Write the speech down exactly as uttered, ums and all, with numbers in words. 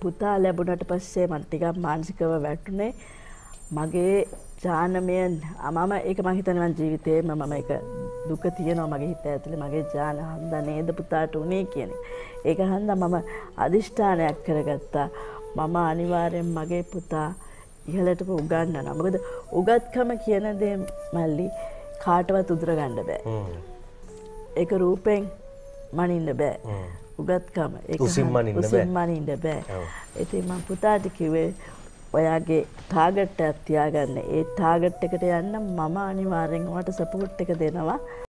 පුතා ලැබුණට පස්සේ මම ටිකක් මානසිකව වැටුනේ මගේ ඥානමය මම ඒක මම හිතන්නේ මම ජීවිතේම මම ඒක දුක තියෙනවා මගේ හිත ඇතුලේ මගේ ඥාන හන්දා නේද පුතාට උනේ කියන එක. ඒක හන්දා මම අදිෂ්ඨානයක් කරගත්තා මම අනිවාර්යෙන් මගේ පුතා ඉහළට උගන්වනවා. මොකද උගත්කම කියන දේ මල්ලි කාටවත් උදුර ගන්න බෑ. ඒක රූපෙන් මනින්න බෑ. උගත්කම ඒක උසින් මනින්න බෑ. උසින් මනින්න බෑ. ඉතින් මම පුතාට කිව්වේ ඔයාගේ ටාගට් එකක් තියාගන්න. ඒ ටාගට් එකට යන්න මම අනිවාර්යෙන් ඔයාට සපෝට් එක දෙනවා.